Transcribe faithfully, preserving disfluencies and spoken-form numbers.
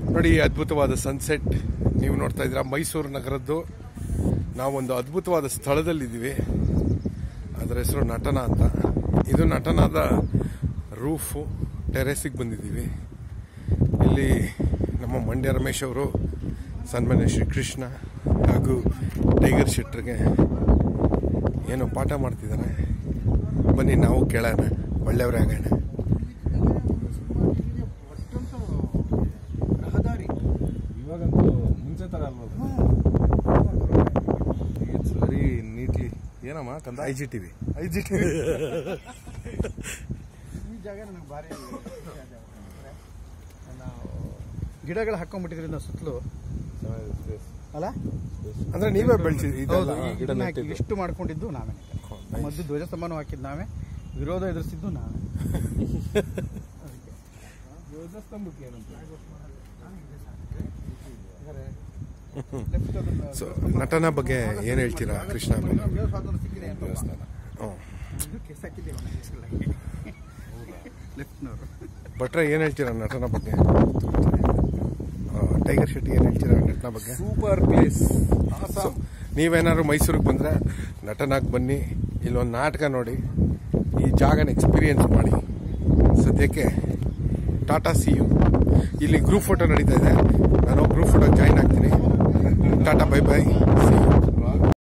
ನೋಡಿ, ಅದ್ಭುತವಾದ ಸನ್ಸೆಟ್ ನೀವು ನೋಡ್ತಾ ಇದ್ದೀರಾ. ಮೈಸೂರು ನಗರದ್ದು ನಾವೊಂದು ಅದ್ಭುತವಾದ ಸ್ಥಳದಲ್ಲಿದ್ದೀವಿ. ಅದರ ಹೆಸರು ನಟನ ಅಂತ. ಇದು ನಟನಾದ ರೂಫು, ಟೆರೆಸಿಗೆ ಬಂದಿದ್ದೀವಿ. ಇಲ್ಲಿ ನಮ್ಮ ಮಂಡ್ಯ ರಮೇಶ್ ಅವರು, ಸನ್ಮಾನ್ಯ ಶ್ರೀಕೃಷ್ಣ ಹಾಗೂ ಟೈಗರ್ ಶೆಟ್ಟರ್ಗೆ ಏನೋ ಪಾಠ ಮಾಡ್ತಿದ್ದಾರೆ. ಬನ್ನಿ ನಾವು ಕೇಳೋಣ, ಒಳ್ಳೆಯವರೇ ಆಗೋಣ. ಇವಾಗಂತೂ ಮುಂಚೆ ತರ ಅಲ್ವಾ, ಇಟ್ಸ್ ವೆರಿ ನೀಟ್ಲಿ. ಏನಮ್ಮ ಕಂದ? I G T V I G T V ಈ ಜಾಗ ನನಗೆ ಭಾರಿ ನಾವು ಗಿಡಗಳು ಹಾಕೊಂಡ್ಬಿಟ್ಟಿದ್ರಿಂದ ಸುತ್ತಲೂ ಅಲ್ಲ, ಅಂದ್ರೆ ನೀವೇ ಬೆಳೆಸಿ ಇಷ್ಟು ಮಾಡ್ಕೊಂಡಿದ್ದು ನಾವೇ. ಮದ್ದು ಧ್ವಜಸ್ತಂಭನೂ ಹಾಕಿದ್ದು ನಾವೇ, ವಿರೋಧ ಎದುರಿಸಿದ್ದು ನಾವೇ. ಧ್ವಜಸ್ತಂಭಕ್ಕೆ ಏನಂತ ಸೊ ನಟನ ಬಗ್ಗೆ ಏನು ಹೇಳ್ತೀರಾ ಕೃಷ್ಣ? ಭಟ್ರೆ ಏನು ಹೇಳ್ತೀರಾ ನಟನ ಬಗ್ಗೆ? ಟೈಗರ್ ಶೆಟ್ಟಿ ಏನು ಹೇಳ್ತೀರಾ ನಟನ ಬಗ್ಗೆ? Super place. ನೀವೇನಾದ್ರು ಮೈಸೂರಿಗೆ ಬಂದರೆ ನಟನಾಗಿ ಬನ್ನಿ, ಇಲ್ಲೊಂದು ನಾಟಕ ನೋಡಿ, ಈ ಜಾಗನ ಎಕ್ಸ್ಪೀರಿಯನ್ಸ್ ಮಾಡಿ. ಸದ್ಯಕ್ಕೆ ಟಾಟಾ ಸಿ ಯು. ಇಲ್ಲಿ ಗ್ರೂಪ್ ಫೋಟೋ ನಡೀತಾ ಇದೆ, ನಾನು ಗ್ರೂಪ್ ಫೋಟೋ ಜಾಯಿನ್ ಆಗ್ತೀನಿ. Tata, bye bye, see you.